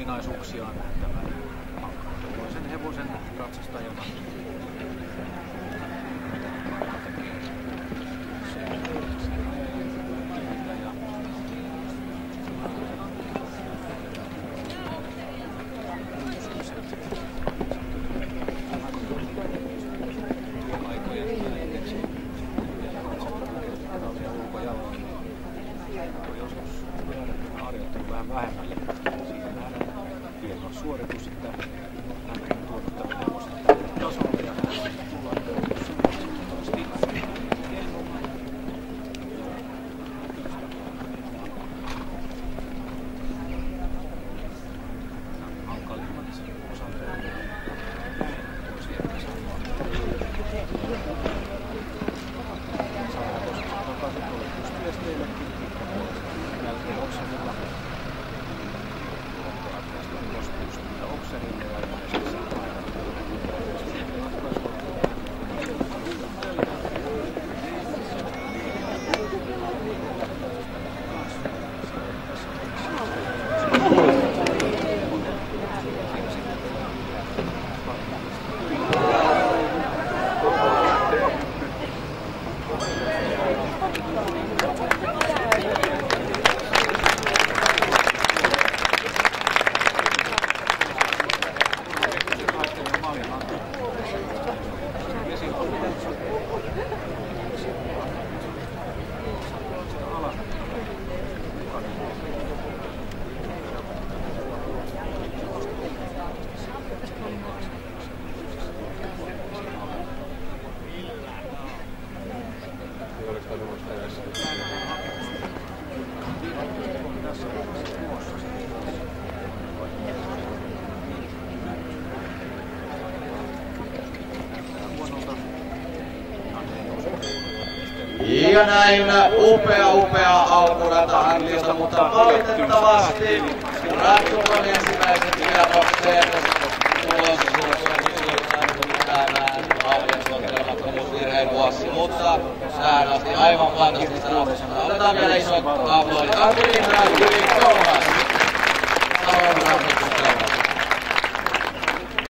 ominaisuuksiaan tämän toisen hevosen katsastajana. Vähän vähemmälle. Siinä nähdään hieno suoritus, että hän on tuonut tämän hevosen tasolle ja tullaan toivottavasti hankalimmat osalta saadaan tosiaan takaisin tuolle pystyesteillekin jälkeen Oksenilla. Oksenille ja ilmeisesti ja näin upea alkurata Antilta, mutta valitettavasti ratsukan ensimmäiset kierrokset tulossa mitään audiensuottelemattomuusvirheen vuosi, mutta tähän asti aivan fantastista ratsusta. Otetaan vielä isot aplodit. Antti Lindberg, Jyri Kolmas.